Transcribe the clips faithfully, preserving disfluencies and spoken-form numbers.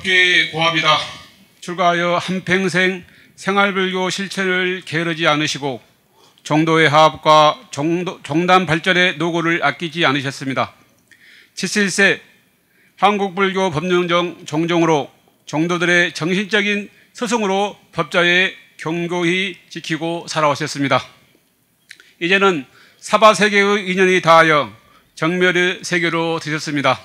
국교에 고합이다. 출가하여 한평생 생활불교 실천을 게으르지 않으시고 종도의 화합과 종도, 종단 발전의 노고를 아끼지 않으셨습니다. 칠십일 세 한국불교 법륜정 종종으로 종도들의 정신적인 스승으로 법자에 견고히 지키고 살아오셨습니다. 이제는 사바세계의 인연이 닿아여 정멸의 세계로 드셨습니다.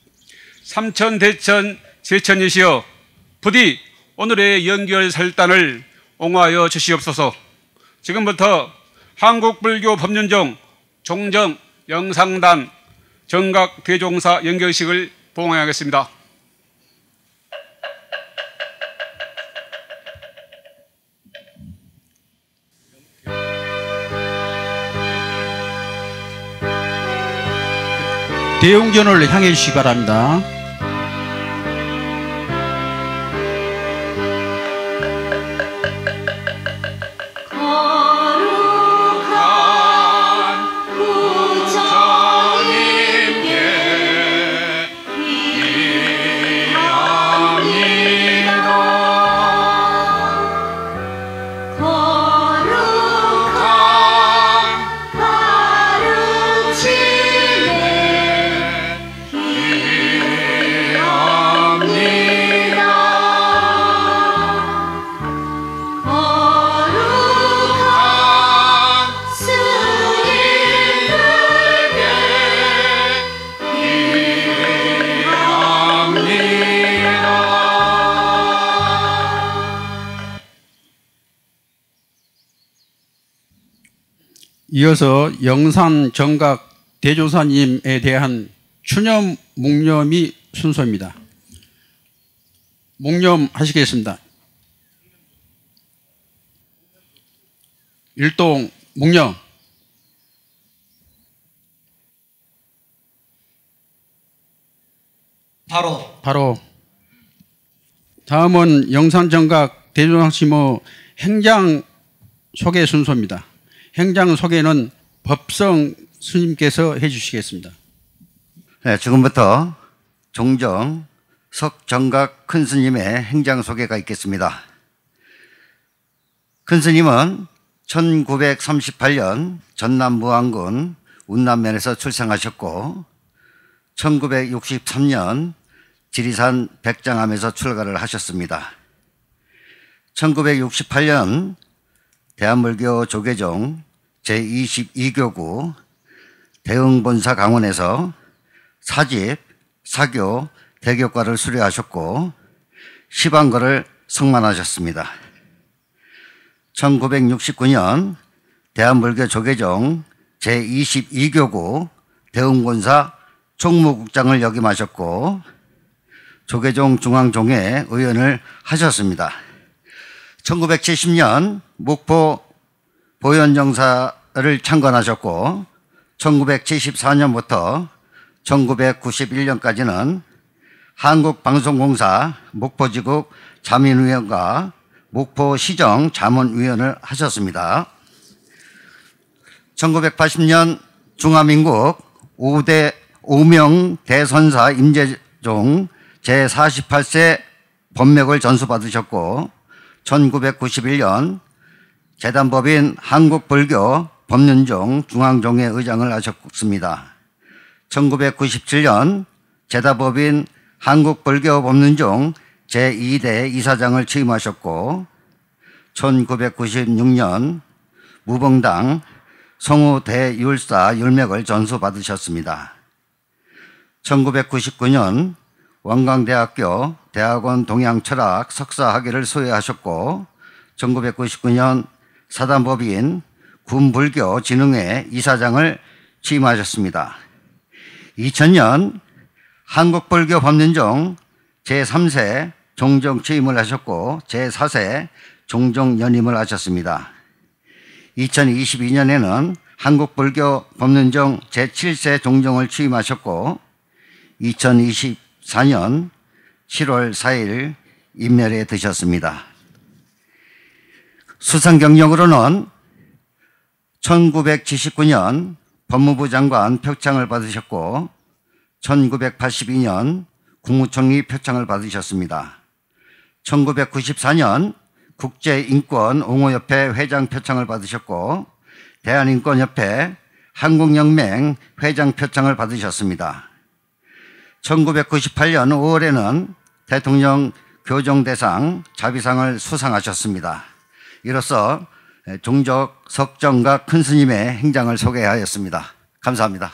삼천대천 제천이시여 부디 오늘의 연결설단을 옹호하여 주시옵소서. 지금부터 한국불교 법륜정 종정 영상단 정각 대종사 연결식을 봉행하겠습니다. 대웅전을 향해 주시기 바랍니다. 이어서 영산 정각 대조사님에 대한 추념 묵념이 순서입니다. 묵념 하시겠습니다. 일동 묵념. 바로 바로 다음은 영산 정각 대조사님의 행장 소개 순서입니다. 행장 소개는 법성 스님께서 해주시겠습니다. 네, 지금부터 종정 석정각 큰 스님의 행장 소개가 있겠습니다. 큰 스님은 천구백삼십팔 년 전남 무안군 운남면에서 출생하셨고 천구백육십삼 년 지리산 백장암에서 출가를 하셨습니다. 천구백육십팔 년 대한불교 조계종 제이십이 교구 대흥본사 강원에서 사집, 사교, 대교과를 수료하셨고 시방거를 성만하셨습니다. 천구백육십구 년 대한불교 조계종 제이십이 교구 대흥본사 총무국장을 역임하셨고 조계종 중앙종회 의원을 하셨습니다. 천구백칠십 년 목포 보현정사를 창건하셨고 천구백칠십사 년부터 천구백구십일 년까지는 한국방송공사 목포지국 자문위원과 목포시정 자문위원을 하셨습니다. 천구백팔십 년 중화민국 오 대 오명 대선사 임재종 제사십팔 세 법맥을 전수받으셨고 천구백구십일 년 재단법인 한국불교 법륜종 중앙종회 의장을 하셨습니다. 천구백구십칠 년 재단법인 한국불교 법륜종 제이 대 이사장을 취임하셨고 천구백구십육 년 무봉당 성우 대율사 율맥을 전수받으셨습니다. 천구백구십구 년 원광대학교 대학원 동양철학 석사학위를 수여하셨고 천구백구십구 년 사단법인 군불교진흥회 이사장을 취임하셨습니다. 이천 년 한국불교 법륜종 제삼 세 종종 취임을 하셨고 제사 세 종종 연임을 하셨습니다. 이천이십이 년에는 한국불교 법륜종 제칠 세 종종을 취임하셨고 이천이십사 년 칠월 사일 인멸에 드셨습니다. 수상 경력으로는 천구백칠십구 년 법무부 장관 표창을 받으셨고 천구백팔십이 년 국무총리 표창을 받으셨습니다. 천구백구십사 년 국제인권 옹호협회 회장 표창을 받으셨고 대한인권협회 한국연맹 회장 표창을 받으셨습니다. 천구백구십팔 년 오월에는 대통령 교정대상 자비상을 수상하셨습니다. 이로써 종적 석정각 큰 스님의 행장을 소개하였습니다. 감사합니다.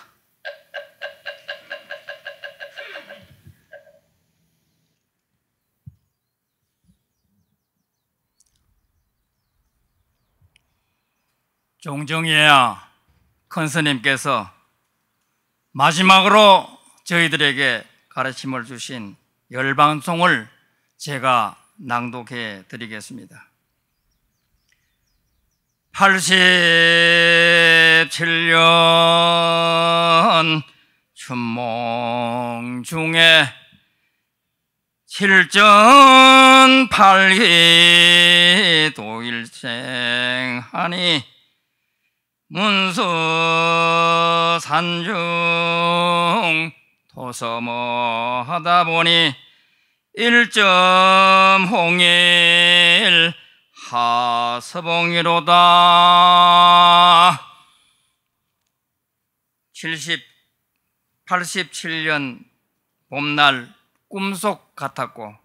종정이야 큰 스님께서 마지막으로 저희들에게 가르침을 주신 열반송을 제가 낭독해 드리겠습니다. 팔십칠 년 춘몽 중에 칠전 팔기 도일생하니 문수 산중 도서모 하다 보니 일점 홍일 하서봉이로다. 칠십, 팔십칠 년 봄날 꿈속 같았고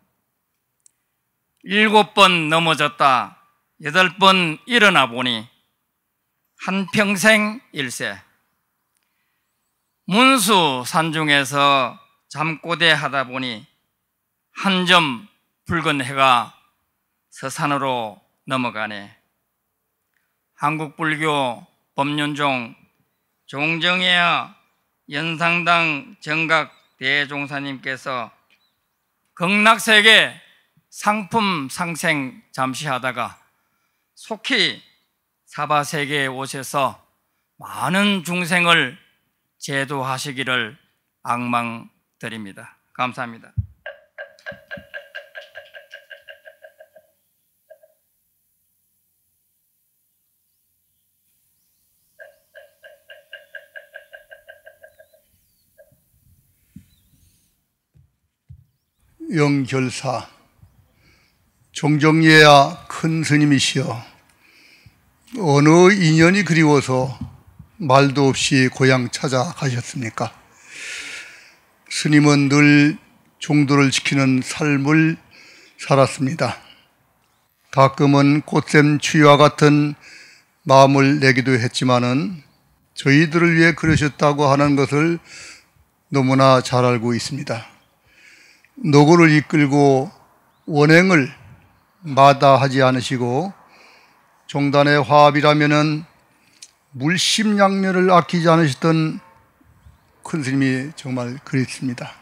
일곱 번 넘어졌다 여덟 번 일어나 보니 한평생 일세. 문수 산중에서 잠꼬대 하다 보니 한 점 붉은 해가 서산으로 넘어가네. 한국불교 법륜종 종정회와 연상당 정각 대종사님께서 극락세계 상품 상생 잠시 하다가 속히 사바세계에 오셔서 많은 중생을 제도하시기를 악망드립니다. 감사합니다. 영결사 종정예야 큰 스님이시여 어느 인연이 그리워서 말도 없이 고향 찾아가셨습니까? 스님은 늘 종도를 지키는 삶을 살았습니다. 가끔은 꽃샘 추위와 같은 마음을 내기도 했지만은 저희들을 위해 그러셨다고 하는 것을 너무나 잘 알고 있습니다. 노고를 이끌고 원행을 마다하지 않으시고 종단의 화합이라면은 물심양면을 아끼지 않으셨던 큰 스님이 정말 그립습니다.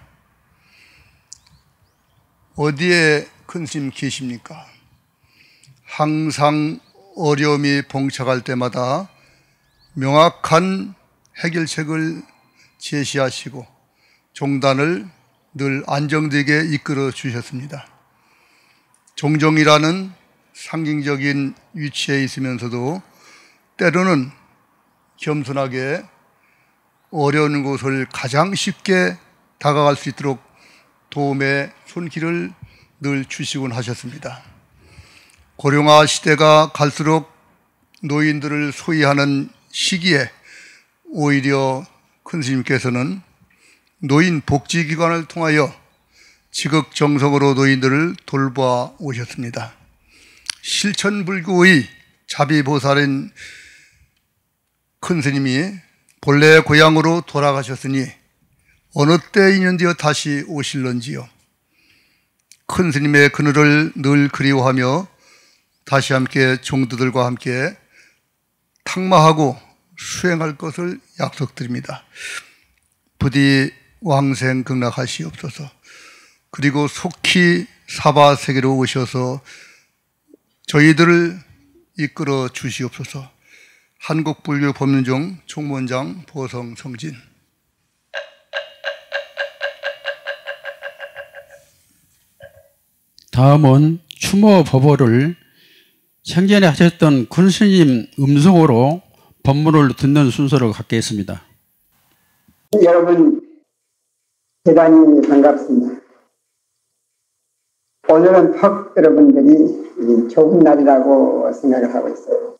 어디에 큰 스님 계십니까? 항상 어려움이 봉착할 때마다 명확한 해결책을 제시하시고 종단을 늘 안정되게 이끌어 주셨습니다. 종정이라는 상징적인 위치에 있으면서도 때로는 겸손하게 어려운 곳을 가장 쉽게 다가갈 수 있도록 도움의 손길을 늘 주시곤 하셨습니다. 고령화 시대가 갈수록 노인들을 소외하는 시기에 오히려 큰 스님께서는 노인 복지기관을 통하여 지극정성으로 노인들을 돌보아 오셨습니다. 실천불교의 자비보살인 큰 스님이 본래 고향으로 돌아가셨으니 어느 때 인연되어 다시 오실런지요. 큰 스님의 그늘을 늘 그리워하며 다시 함께 종도들과 함께 탁마하고 수행할 것을 약속드립니다. 부디 왕생 극락하시옵소서. 그리고 속히 사바세계로 오셔서 저희들을 이끌어 주시옵소서. 한국불교 법륜종 총무원장 보성성진. 다음은 추모 법호를 생전에 하셨던 큰 스님 음성으로 법문을 듣는 순서를 갖겠습니다. 여러분 대단히 반갑습니다. 오늘은 퍽 여러분들이 좋은 날이라고 생각을 하고 있어요.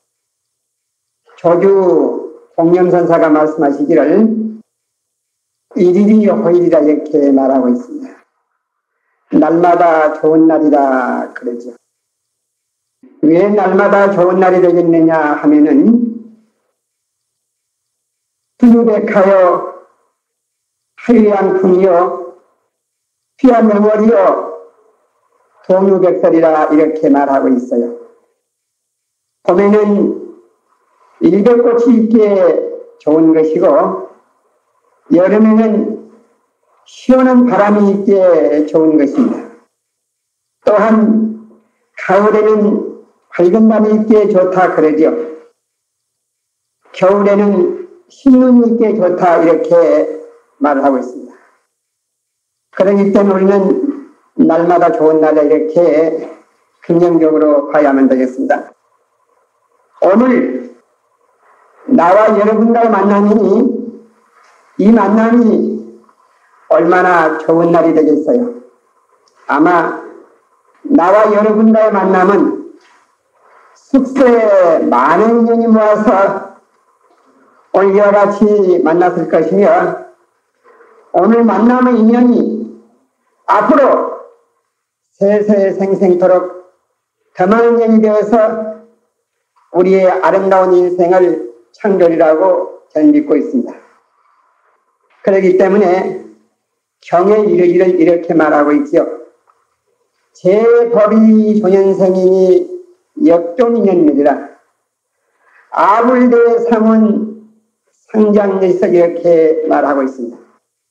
조주 공념선사가 말씀하시기를 일일이 호일이라 이렇게 말하고 있습니다. 날마다 좋은 날이라 그러죠. 왜 날마다 좋은 날이 되겠느냐 하면은 수유백하여 하유양풍이요 피한 명월이요 동유백설이라 이렇게 말하고 있어요. 봄에는 일백꽃이 있기에 좋은 것이고 여름에는 시원한 바람이 있기에 좋은 것입니다. 또한 가을에는 밝은 밤이 있기에 좋다 그러죠. 겨울에는 흰눈이 있기에 좋다 이렇게 말을 하고 있습니다. 그러기 때문에 우리는 날마다 좋은 날에 이렇게 긍정적으로 봐야만 되겠습니다. 오늘 나와 여러분과의 만남이니 이 만남이 얼마나 좋은 날이 되겠어요. 아마 나와 여러분과의 만남은 숙소에 많은 인연이 모아서 오늘 이와 같이 만났을 것이며 오늘 만남의 인연이 앞으로 세세생생토록 더 많은 인연이 되어서 우리의 아름다운 인생을 창조리라고 저는 믿고 있습니다. 그렇기 때문에 경에 이르기를 이렇게 말하고 있죠. 제 법이 조년생이니 역종인연이니라. 아불대 상은 상장에서 이렇게 말하고 있습니다.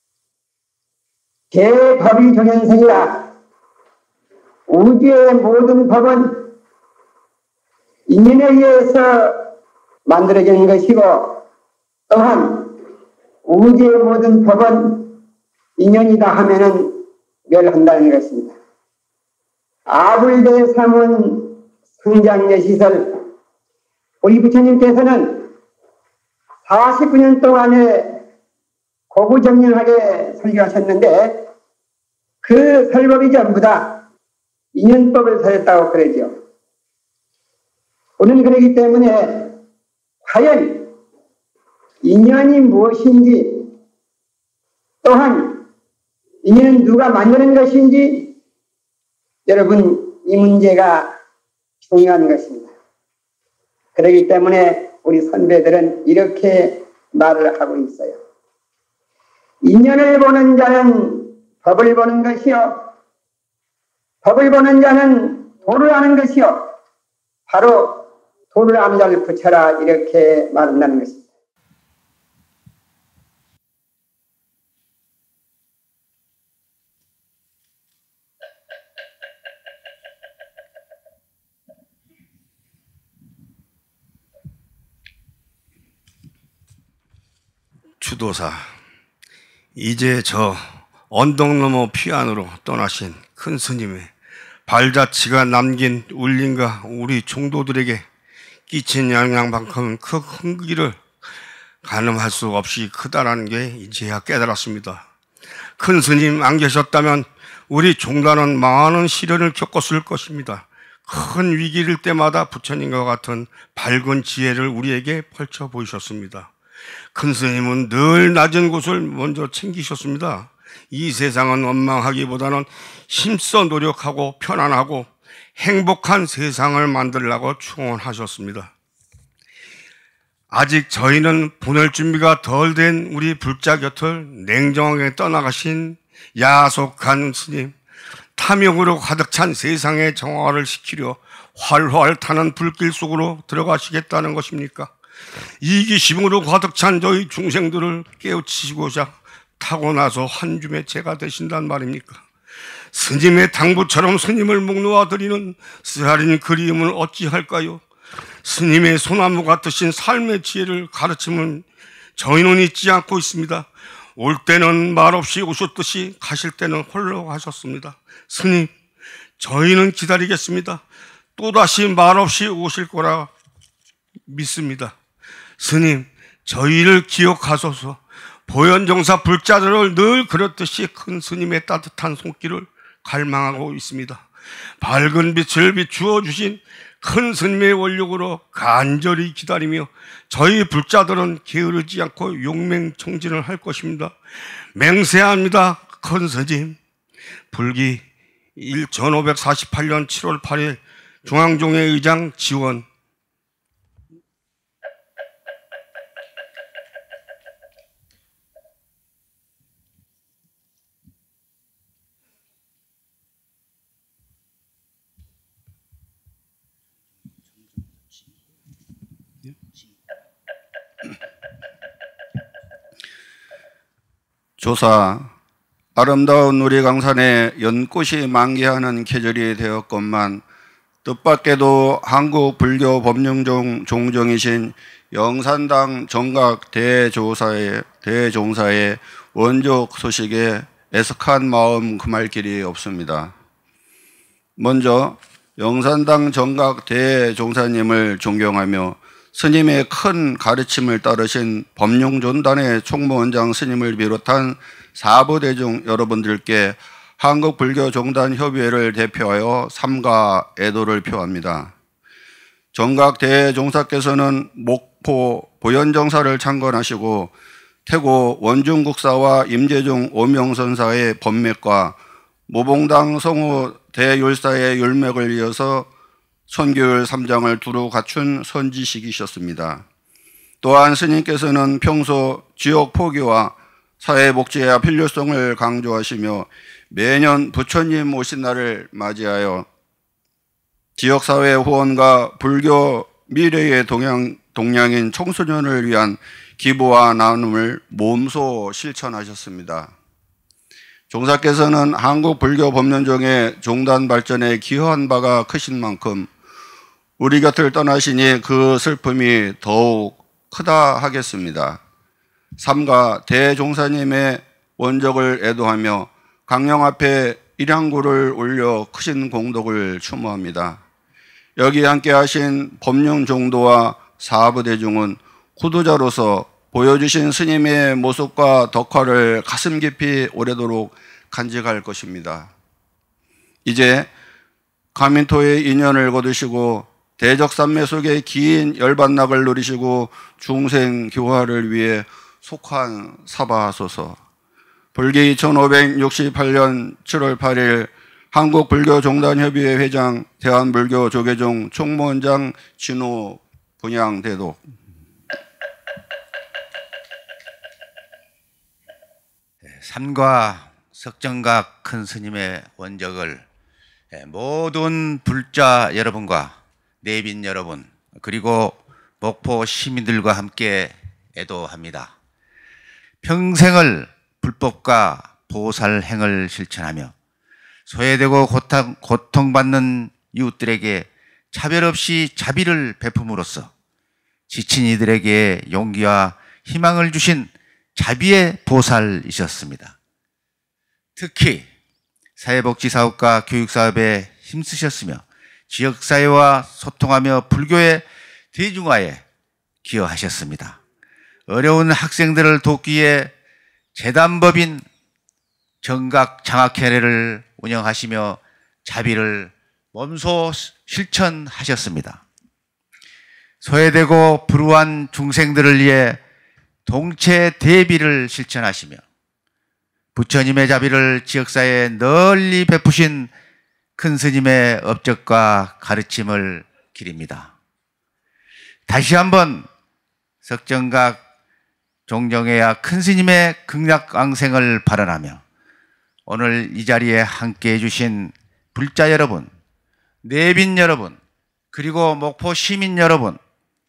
제 법이 조년생이라. 우주의 모든 법은 인연에 의해서 만들어진 것이고 또한 우주의 모든 법은 인연이다 하면은 멸한다는 것입니다. 아불대 삼은 성장례 시설 우리 부처님께서는 사십구 년 동안에 고구정렬하게 설교하셨는데 그 설법이 전부 다 인연법을 설했다고 그러죠. 우리는 그러기 때문에 과연 인연이 무엇인지 또한 인연은 누가 만드는 것인지 여러분 이 문제가 중요한 것입니다. 그렇기 때문에 우리 선배들은 이렇게 말을 하고 있어요. 인연을 보는 자는 법을 보는 것이요 법을 보는 자는 도를 아는 것이요 바로 도를 아는 자를 붙여라 이렇게 말한다는 것입니다. 주도사, 이제 저 언덕 너머 피안으로 떠나신 큰 스님의 발자취가 남긴 울림과 우리 종도들에게 끼친 영향만큼 그 큰기를 가늠할 수 없이 크다라는 게 이제야 깨달았습니다. 큰 스님 안 계셨다면 우리 종단은 많은 시련을 겪었을 것입니다. 큰 위기일 때마다 부처님과 같은 밝은 지혜를 우리에게 펼쳐 보이셨습니다. 큰 스님은 늘 낮은 곳을 먼저 챙기셨습니다. 이 세상은 원망하기보다는 힘써 노력하고 편안하고 행복한 세상을 만들려고 충원하셨습니다. 아직 저희는 보낼 준비가 덜 된 우리 불자 곁을 냉정하게 떠나가신 야속한 스님, 탐욕으로 가득 찬 세상의 정화를 시키려 활활 타는 불길 속으로 들어가시겠다는 것입니까? 이기심으로 가득 찬 저희 중생들을 깨우치시고자 타고나서 한 줌의 죄가 되신단 말입니까? 스님의 당부처럼 스님을 묵놓아 드리는 쓰라린 그리움을 어찌할까요? 스님의 소나무 같으신 삶의 지혜를 가르침은 저희는 잊지 않고 있습니다. 올 때는 말없이 오셨듯이 가실 때는 홀로 가셨습니다. 스님, 저희는 기다리겠습니다. 또다시 말없이 오실 거라 믿습니다. 스님, 저희를 기억하소서. 보현정사 불자들을 늘 그렇듯이 큰 스님의 따뜻한 손길을 갈망하고 있습니다. 밝은 빛을 비추어 주신 큰 스님의 원력으로 간절히 기다리며 저희 불자들은 게으르지 않고 용맹청진을 할 것입니다. 맹세합니다. 큰 스님. 불기 천오백사십팔 년 칠월 팔일 중앙종회 의장 지원. 조사, 아름다운 우리 강산에 연꽃이 만개하는 계절이 되었건만 뜻밖에도 한국 불교 법륜종 종정이신 영산당 정각 대조사의, 대종사의 원족 소식에 애석한 마음 금할 길이 없습니다. 먼저 영산당 정각 대종사님을 존경하며 스님의 큰 가르침을 따르신 법륜존단의 총무원장 스님을 비롯한 사부대중 여러분들께 한국불교종단협의회를 대표하여 삼가 애도를 표합니다. 정각 대종사께서는 목포 보현정사를 창건하시고 태고 원중국사와 임재중 오명선사의 법맥과 모봉당 성우 대율사의 율맥을 이어서 선교율 삼 장을 두루 갖춘 선지식이셨습니다. 또한 스님께서는 평소 지역 포기와 사회복지의 필요성을 강조하시며 매년 부처님 오신 날을 맞이하여 지역사회 후원과 불교 미래의 동향, 동향인 청소년을 위한 기부와 나눔을 몸소 실천하셨습니다. 종사께서는 한국 불교 법륜종의 종단 발전에 기여한 바가 크신 만큼 우리 곁을 떠나시니 그 슬픔이 더욱 크다 하겠습니다. 삼가 대종사님의 원적을 애도하며 강령 앞에 일양구를 올려 크신 공덕을 추모합니다. 여기 함께 하신 법륜종도와 사부대중은 후두자로서 보여주신 스님의 모습과 덕화를 가슴 깊이 오래도록 간직할 것입니다. 이제 가민토의 인연을 거두시고 대적산매 속의 긴 열반락을 누리시고 중생 교화를 위해 속한 사바하소서. 불기 천오백육십팔 년 칠월 팔일 한국불교종단협의회 회장, 대한불교조계종 총무원장 진호 분양대독. 삼가 석정각 큰 스님의 원적을 모든 불자 여러분과 내빈 여러분 그리고 목포 시민들과 함께 애도합니다. 평생을 불법과 보살행을 실천하며 소외되고 고통, 고통받는 이웃들에게 차별 없이 자비를 베품으로써 지친 이들에게 용기와 희망을 주신 자비의 보살이셨습니다. 특히 사회복지사업과 교육사업에 힘쓰셨으며 지역사회와 소통하며 불교의 대중화에 기여하셨습니다. 어려운 학생들을 돕기 위해 재단법인 정각 장학회를 운영하시며 자비를 몸소 실천하셨습니다. 소외되고 불우한 중생들을 위해 동체 대비를 실천하시며 부처님의 자비를 지역사회에 널리 베푸신 큰 스님의 업적과 가르침을 기립니다. 다시 한번 석정각 종정회와 큰 스님의 극락왕생을 발언하며 오늘 이 자리에 함께해 주신 불자 여러분, 내빈 여러분, 그리고 목포 시민 여러분,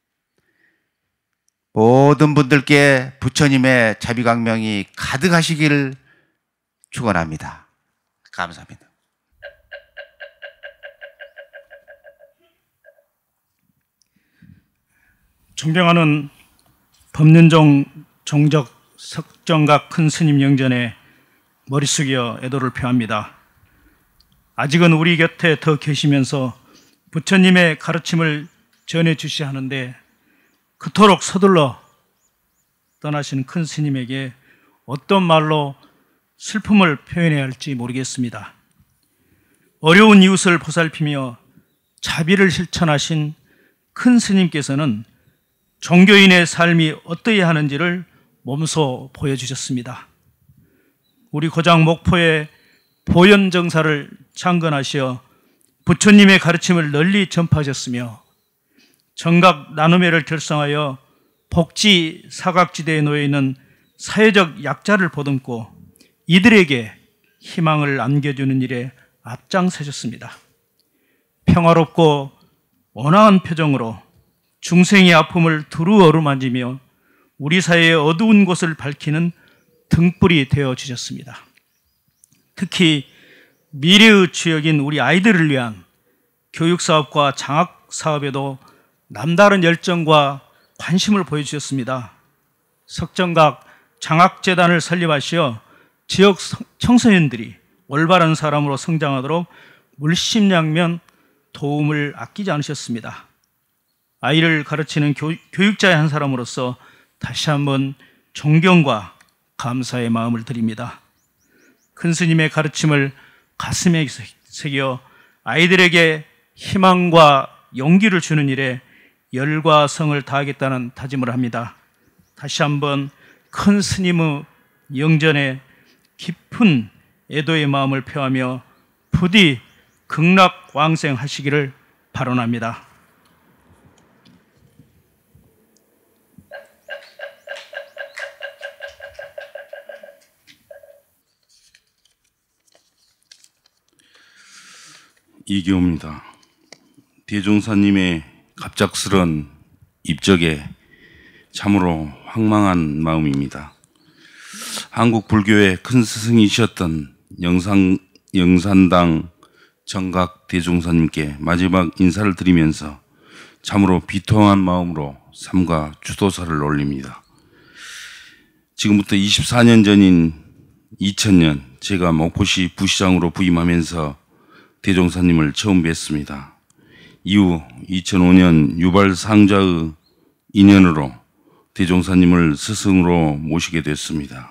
모든 분들께 부처님의 자비광명이 가득하시기를 축원합니다. 감사합니다. 존경하는 법륜종 종적 석정각 큰 스님 영전에 머리 숙여 애도를 표합니다. 아직은 우리 곁에 더 계시면서 부처님의 가르침을 전해 주셔야 하는데 그토록 서둘러 떠나신 큰 스님에게 어떤 말로 슬픔을 표현해야 할지 모르겠습니다. 어려운 이웃을 보살피며 자비를 실천하신 큰 스님께서는 종교인의 삶이 어떠해야 하는지를 몸소 보여주셨습니다. 우리 고장 목포의 보현정사를 창건하시어 부처님의 가르침을 널리 전파하셨으며 정각 나눔회를 결성하여 복지 사각지대에 놓여있는 사회적 약자를 보듬고 이들에게 희망을 안겨주는 일에 앞장서셨습니다. 평화롭고 온화한 표정으로 중생의 아픔을 두루 어루만지며 우리 사회의 어두운 곳을 밝히는 등불이 되어 주셨습니다. 특히 미래의 주역인 우리 아이들을 위한 교육사업과 장학사업에도 남다른 열정과 관심을 보여주셨습니다. 석정각 장학재단을 설립하시어 지역 청소년들이 올바른 사람으로 성장하도록 물심양면 도움을 아끼지 않으셨습니다. 아이를 가르치는 교, 교육자의 한 사람으로서 다시 한번 존경과 감사의 마음을 드립니다. 큰 스님의 가르침을 가슴에 새겨 아이들에게 희망과 용기를 주는 일에 열과 성을 다하겠다는 다짐을 합니다. 다시 한번 큰 스님의 영전에 깊은 애도의 마음을 표하며 부디 극락왕생하시기를 발언합니다. 이교입니다. 대종사님의 갑작스런 입적에 참으로 황망한 마음입니다. 한국 불교의 큰 스승이셨던 영상, 영산당 정각 대종사님께 마지막 인사를 드리면서 참으로 비통한 마음으로 삼가 추도사를 올립니다. 지금부터 이십사 년 전인 이천 년 제가 목포시 부시장으로 부임하면서 대종사님을 처음 뵀습니다. 이후 이천오 년 유발상자의 인연으로 대종사님을 스승으로 모시게 됐습니다.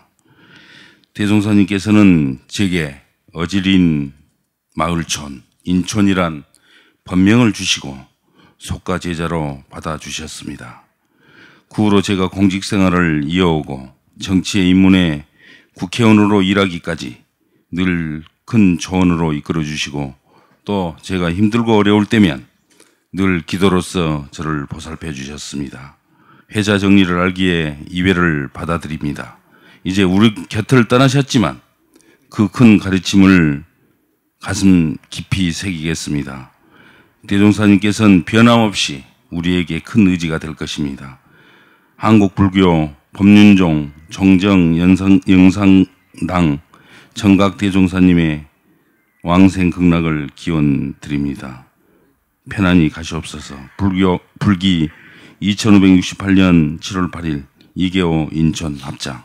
대종사님께서는 제게 어지린 마을촌, 인촌이란 법명을 주시고 속가 제자로 받아주셨습니다. 그 후로 제가 공직생활을 이어오고 정치에 입문해 국회의원으로 일하기까지 늘 큰 조언으로 이끌어 주시고 또 제가 힘들고 어려울 때면 늘 기도로서 저를 보살펴 주셨습니다. 회자 정리를 알기에 이회를 받아들입니다. 이제 우리 곁을 떠나셨지만 그 큰 가르침을 가슴 깊이 새기겠습니다. 대종사님께서는 변함없이 우리에게 큰 의지가 될 것입니다. 한국 불교 법륜종 종정 영상, 영상당 정각 대종사님의 왕생 극락을 기원 드립니다. 편안히 가시옵소서. 불교, 불기 이천오백육십팔 년 칠월 팔일 이계오 인천 합장.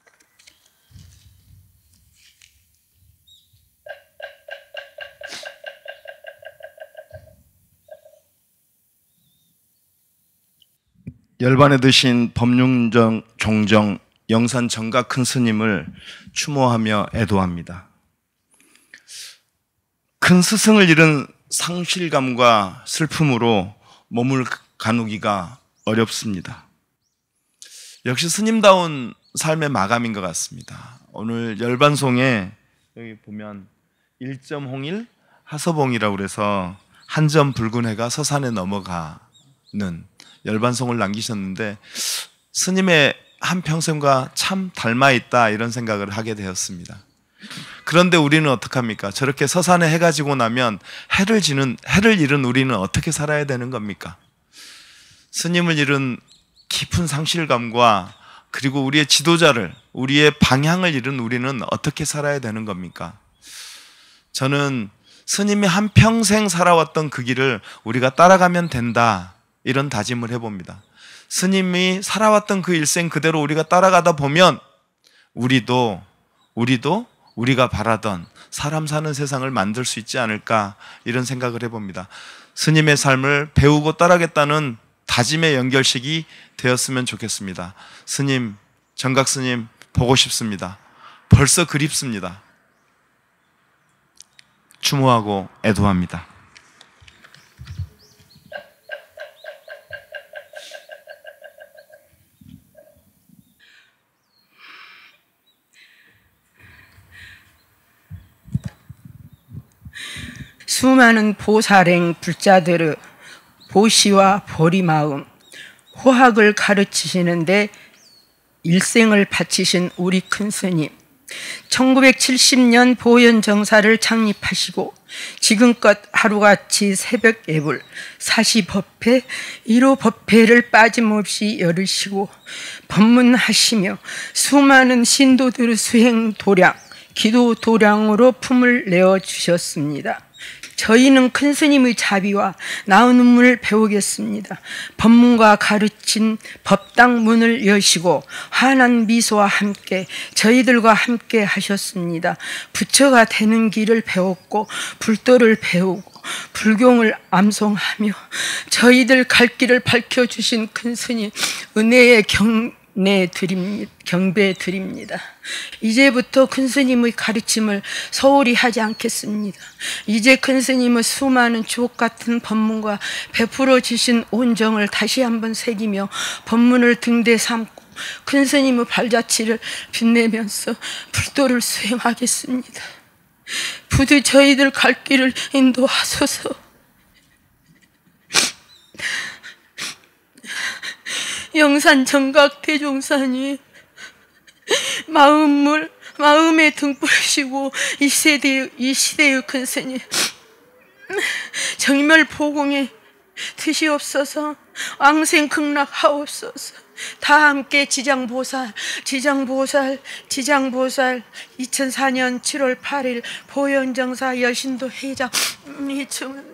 열반에 드신 법륜정 종정 영산 정각 큰 스님을 추모하며 애도합니다. 큰 스승을 잃은 상실감과 슬픔으로 몸을 가누기가 어렵습니다. 역시 스님다운 삶의 마감인 것 같습니다. 오늘 열반송에 여기 보면 일점 홍일 하서봉이라고 그래서 한 점 붉은 해가 서산에 넘어가는 열반송을 남기셨는데 스님의 한평생과 참 닮아있다 이런 생각을 하게 되었습니다. 그런데 우리는 어떡합니까? 저렇게 서산에 해가 지고 나면 해를 지는, 해를 잃은 우리는 어떻게 살아야 되는 겁니까? 스님을 잃은 깊은 상실감과 그리고 우리의 지도자를, 우리의 방향을 잃은 우리는 어떻게 살아야 되는 겁니까? 저는 스님이 한평생 살아왔던 그 길을 우리가 따라가면 된다 이런 다짐을 해봅니다. 스님이 살아왔던 그 일생 그대로 우리가 따라가다 보면 우리도 우리도 우리가 바라던 사람 사는 세상을 만들 수 있지 않을까 이런 생각을 해봅니다. 스님의 삶을 배우고 따라가겠다는 다짐의 연결식이 되었으면 좋겠습니다. 스님, 정각 스님 보고 싶습니다. 벌써 그립습니다. 추모하고 애도합니다. 수많은 보살행 불자들의 보시와 보리 마음, 호학을 가르치시는데 일생을 바치신 우리 큰 스님, 천구백칠십 년 보현정사를 창립하시고 지금껏 하루같이 새벽 예불, 사시법회, 일호법회를 빠짐없이 열으시고 법문하시며 수많은 신도들의 수행 도량, 기도 도량으로 품을 내어주셨습니다. 저희는 큰 스님의 자비와 나은 눈물을 배우겠습니다. 법문과 가르친 법당 문을 여시고 환한 미소와 함께 저희들과 함께 하셨습니다. 부처가 되는 길을 배웠고 불도를 배우고 불경을 암송하며 저희들 갈 길을 밝혀주신 큰 스님 은혜의 경 네, 드립니다. 경배 드립니다. 이제부터 큰 스님의 가르침을 소홀히 하지 않겠습니다. 이제 큰 스님의 수많은 주옥 같은 법문과 베풀어 주신 온정을 다시 한번 새기며 법문을 등대 삼고 큰 스님의 발자취를 빛내면서 불도를 수행하겠습니다. 부디 저희들 갈 길을 인도하소서. 영산 정각 대종사님, 마음을 마음에 등불이시고 이 세대 이 시대의 큰 스님, 정멸 보공에 드시옵소서. 왕생 극락하옵소서. 다 함께 지장보살, 지장보살, 지장보살. 이천사 년 칠월 팔일 보현정사 여신도 회장 이충.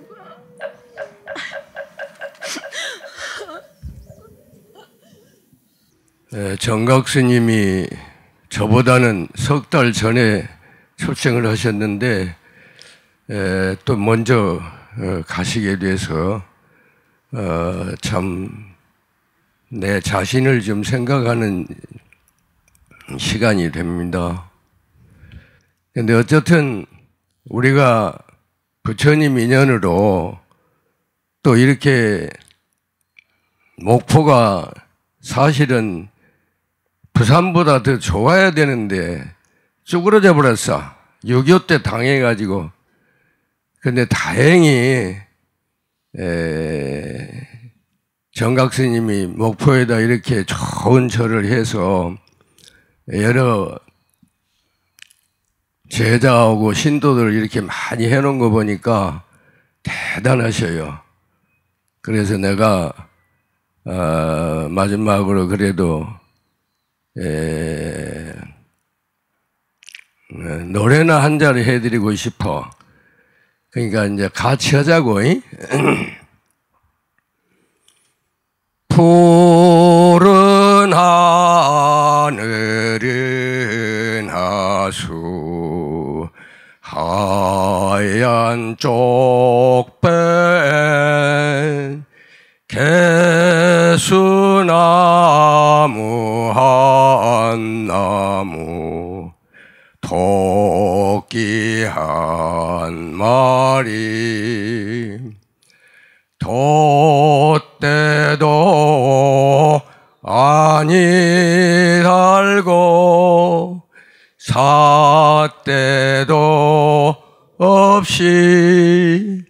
정각 스님이 저보다는 석 달 전에 출생을 하셨는데 에, 또 먼저 어, 가시게 돼서 어, 참 내 자신을 좀 생각하는 시간이 됩니다. 근데 어쨌든 우리가 부처님 인연으로 또 이렇게 목포가 사실은 부산보다 더 좋아야 되는데 쭈그러져 버렸어. 육이오 때 당해가지고. 근데 다행히 에, 정각 스님이 목포에다 이렇게 좋은 절을 해서 여러 제자하고 신도들을 이렇게 많이 해놓은 거 보니까 대단하셔요. 그래서 내가 어, 마지막으로 그래도 에, 노래나 한 자리 해드리고 싶어. 그러니까 이제 같이 하자고. 푸른 하늘은 하수 하얀 쪽배 개수나무 한 나무 토끼 한 마리 돛대도 아니 달고 삿대도 없이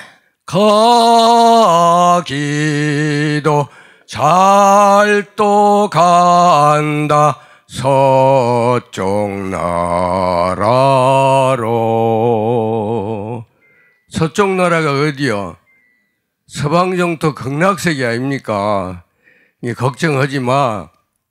가기도 잘 또 간다 서쪽 나라로. 서쪽 나라가 어디요? 서방정토 극락세계 아닙니까? 걱정하지 마.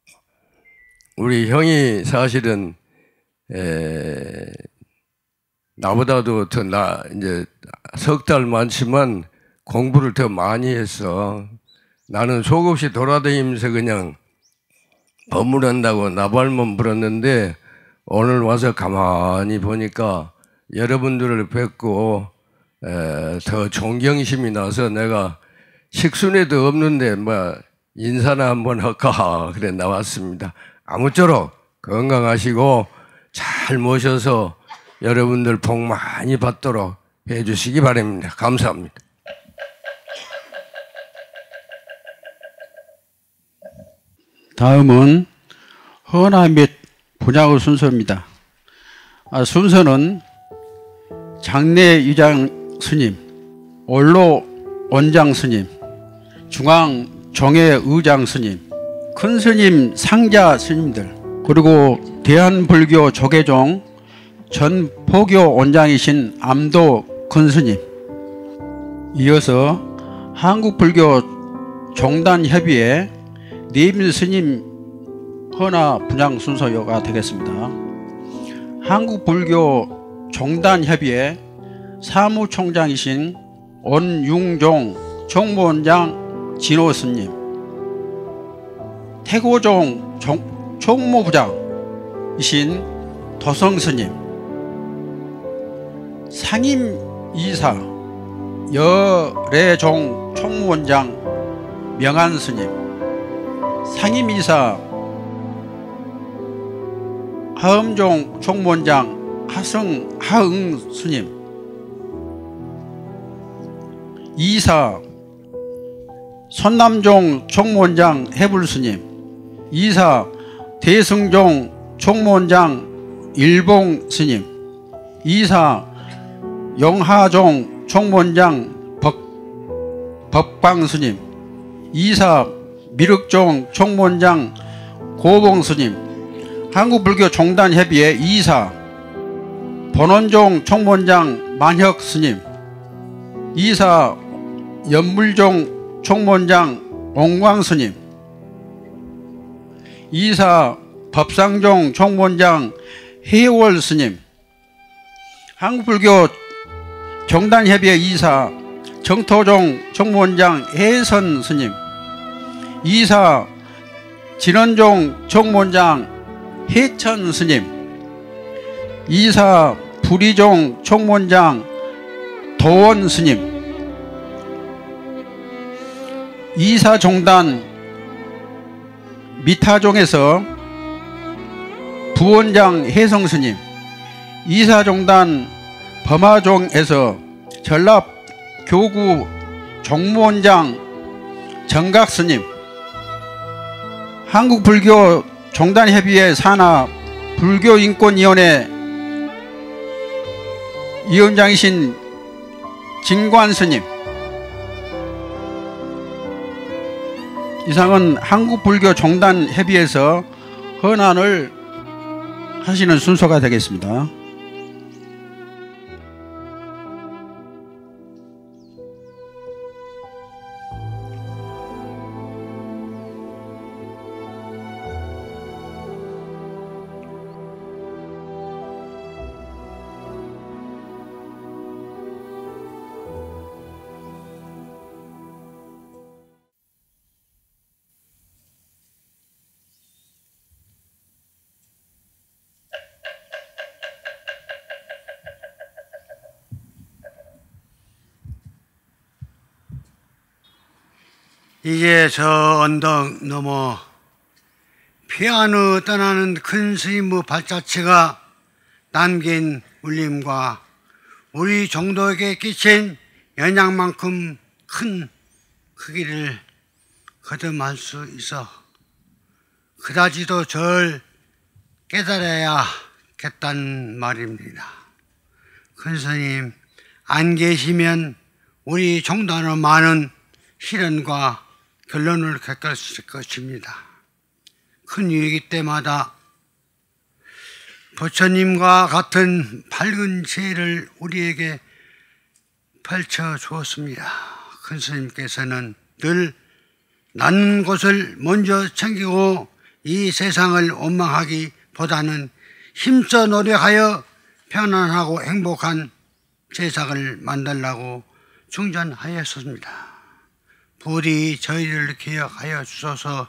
우리 형이 사실은 에, 나보다도 더 나 이제 석 달 많지만 공부를 더 많이 했어. 나는 속없이 돌아다니면서 그냥 법문한다고 나발만 불었는데 오늘 와서 가만히 보니까 여러분들을 뵙고 에, 더 존경심이 나서 내가 식순에도 없는데 뭐 인사나 한번 할까 그래 나왔습니다. 아무쪼록 건강하시고 잘 모셔서 여러분들 복 많이 받도록 해주시기 바랍니다. 감사합니다. 다음은 헌화 및 분양의 순서입니다. 아, 순서는 장례위장 스님, 원로 원장 스님, 중앙 정회의장 스님, 큰 스님 상자 스님들, 그리고 대한불교 조계종 전 포교 원장이신 암도 큰 스님, 이어서 한국불교 종단협의회 내빈 스님 헌화 분양 순서가 되겠습니다. 한국불교 종단협의회 사무총장이신 원융종 총무원장 진호 스님, 태고종 종, 총무부장이신 도성 스님, 상임이사 여래종 총무원장 명한 스님, 상임이사 하음종 총무원장 하성 하응 스님, 이사 손남종 총무원장 해불 스님, 이사 대승종 총무원장 일봉 스님, 이사 영하종 총무원장 법, 법방 스님, 이사 미륵종 총무원장 고봉 스님, 한국불교 종단협의회 이사 본원종 총무원장 만혁 스님, 이사 연물종 총무원장 옹광 스님, 이사 법상종 총무원장 해월 스님, 한국불교 종단협의회 이사 정토종 총무원장 해선 스님, 이사 진원종 총무원장 해천 스님, 이사 부리종 총무원장 도원 스님, 이사 종단 미타종에서 부원장 혜성 스님, 이사 종단 범하종에서 전랍 교구 종무원장 정각 스님, 한국불교 종단협의회 산하 불교인권위원회 위원장이신 진관 스님, 이상은 한국불교 종단협의회에서 헌안을 하시는 순서가 되겠습니다. 이제 저 언덕 넘어 피안으로 떠나는 큰 스님의 발자취가 남긴 울림과 우리 종도에게 끼친 영향만큼 큰 크기를 거듭할 수 있어 그다지도 절 깨달아야겠단 말입니다. 큰 스님 안 계시면 우리 종단의 많은 실현과 결론을 겪을 것입니다. 큰 위기 때마다 부처님과 같은 밝은 지혜를 우리에게 펼쳐 주었습니다. 큰 스님께서는 늘 낫는 곳을 먼저 챙기고 이 세상을 원망하기보다는 힘써 노력하여 편안하고 행복한 세상을 만들라고 충전하였습니다. 부디 저희를 기억하여 주소서.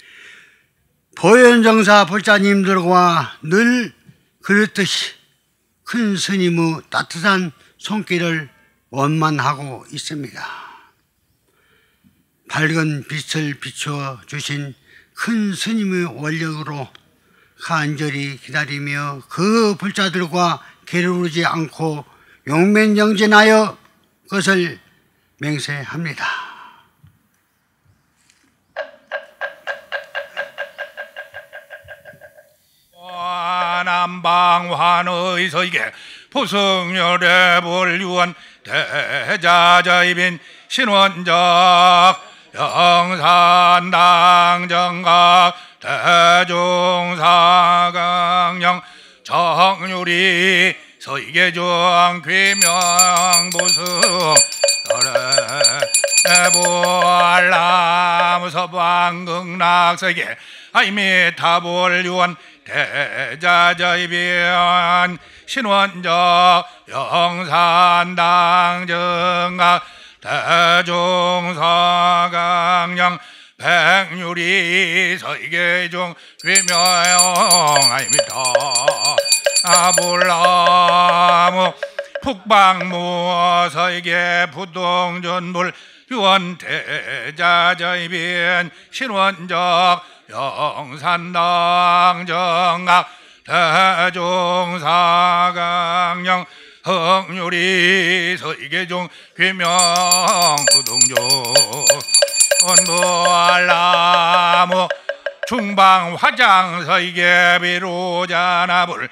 보현정사 불자님들과 늘 그렇듯이 큰 스님의 따뜻한 손길을 원만하고 있습니다. 밝은 빛을 비추어 주신 큰 스님의 원력으로 간절히 기다리며 그 불자들과 게으르지 않고 용맹정진하여 그것을 맹세합니다. 남방환의 서이게 포승열의 볼유한 대자자입인 신원적 영산당정각 대종사강령 정유리 서이계중 귀명보승 보알람 서방극락서이게 아이미타볼유한 대자자입인 신원적 영산당정각 대종사강령 백유리 서이계중 귀명아입니다. 아볼라무 북방무 서이계 부동전불 유원 대자자입인 신원적 영산당정각 대종사강령 흥유리 서이계중 귀명 부동전 원보알라무 중방화장 서이계 비로자나불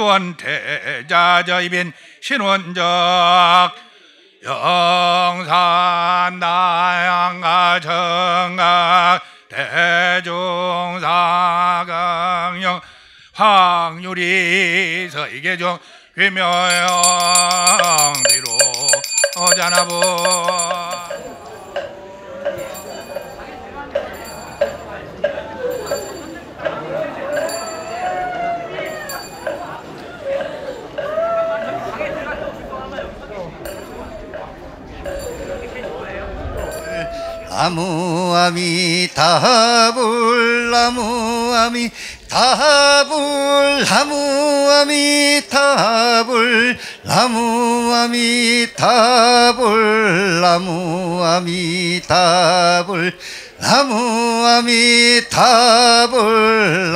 유원태자자입인 신원적 영산당가 정각 대종사강령 황유리 서이계중 귀명 비로자나불 아무아미타불 아무아미타불 아무아미타불 아무아미타불 아무아미타불 아무아미타불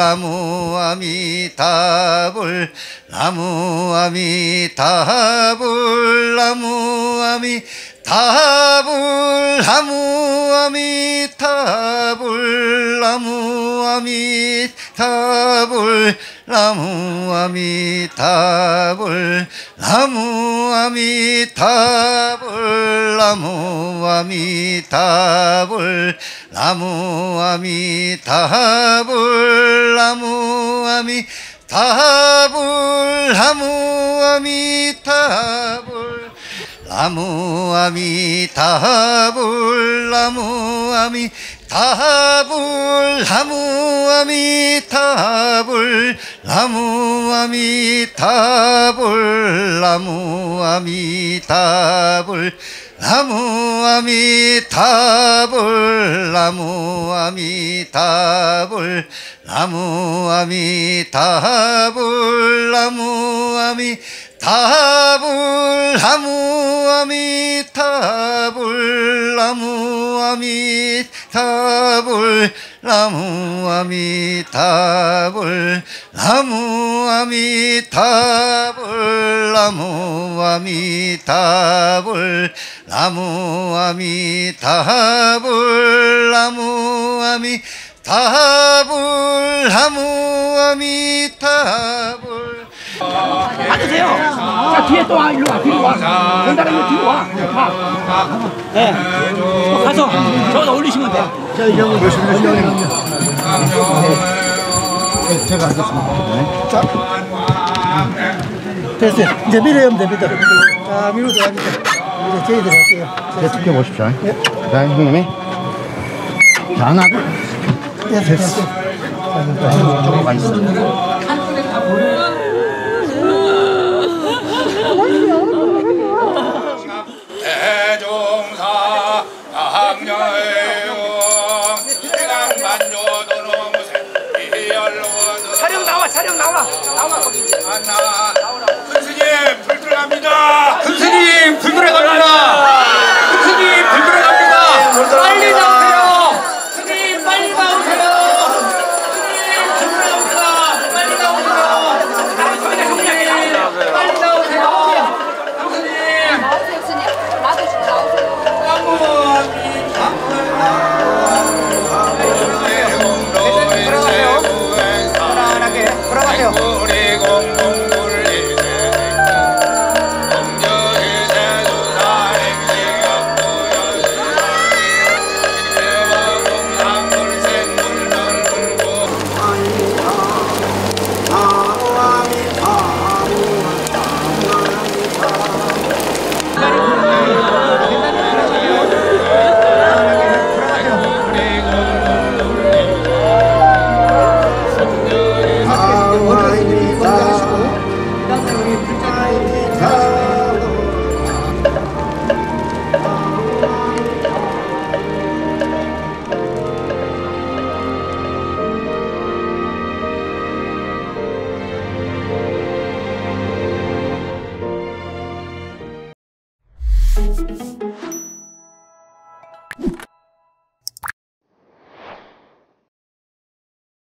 아무아미타불 아무아미타불 아무아미 타불 아무아미타불 아무아미타불 아무아미타불 아무아미타불 아무아미타불 아무아미타불 아무아미타불 아무아미타불 아무아미타불 아무아미타불 아무아미타불 아무아미타불 아무아미타불 아무아미타불 아무아미타불 아무아미타불 아무아미 타불 아무아미타불 아무아미타불 아무아미타불 아무아미타불 아무아미타불 아무아미타불 아무아미타불 아무아미타불 앉으세요. 자, 뒤에 또 와. 일로 와. 뒤로 와. 전달하면 뒤로 와. 가. 네. 또 가서 저기다 올리시면 돼. 자, 이 형은 몇 시면 네. 제가 앉겠습니다. 네. 자. 됐어요. 이제 밀어요. 됩니다. 자, 밀어 들어가니까 이제 저희들 할게요. 네, 지켜보십시오. 네. 자, 형님이. 자, 하나, 둘. 네, 됐어. 조금 많이 있어. 대종사 강녀용 해강만조도노 무색 이열로도 촬영 나와 촬영 나와 나와 거기 안나 큰 스님 불 들어갑니다. 큰 스님 불 들어갑니다. 큰 스님 불 들어갑니다. 빨리 나오세요. 스님 빨리 나오세요. 스님 불 들어갑니다. 빨리 나오세요. 빨리 나오세요. 스님 주세요. Thank you.